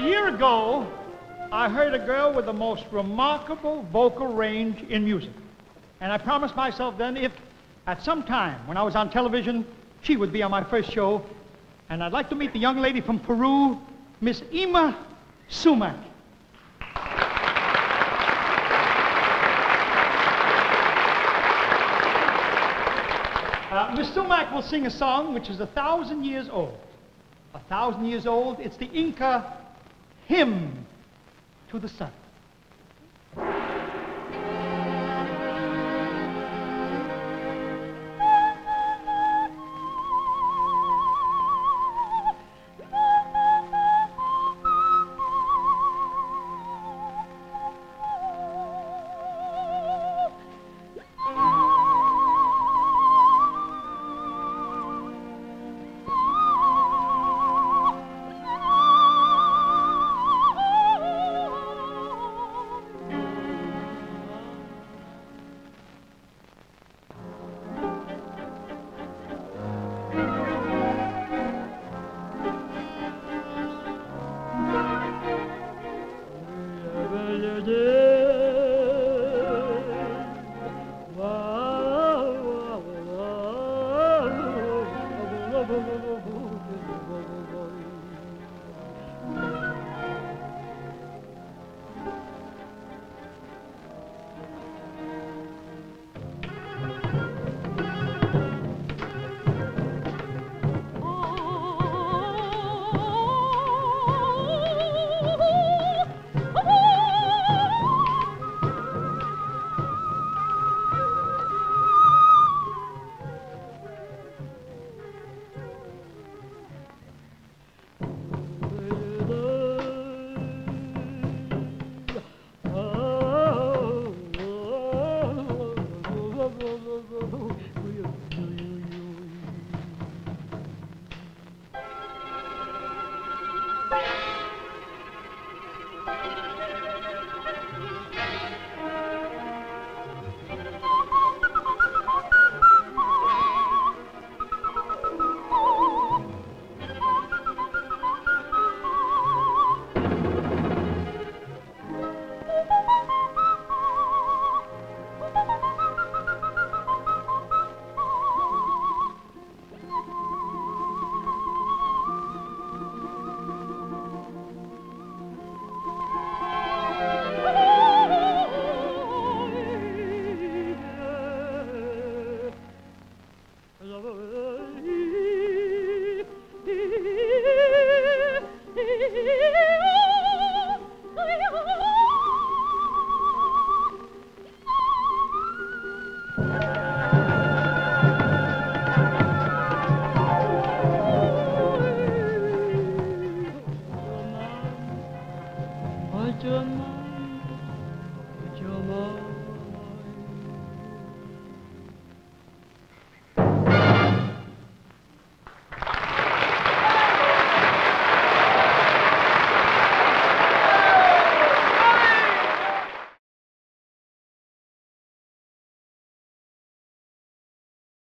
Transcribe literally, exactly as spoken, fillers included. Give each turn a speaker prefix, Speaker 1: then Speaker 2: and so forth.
Speaker 1: year ago, I heard a girl with the most remarkable vocal range in music. And I promised myself then if at some time when I was on television, she would be on my first show. And I'd like to meet the young lady from Peru, Miss Yma Sumac. Uh, Miss Sumac will sing a song which is a thousand years old. A thousand years old. It's the Inca hymn to the sun.
Speaker 2: Jump.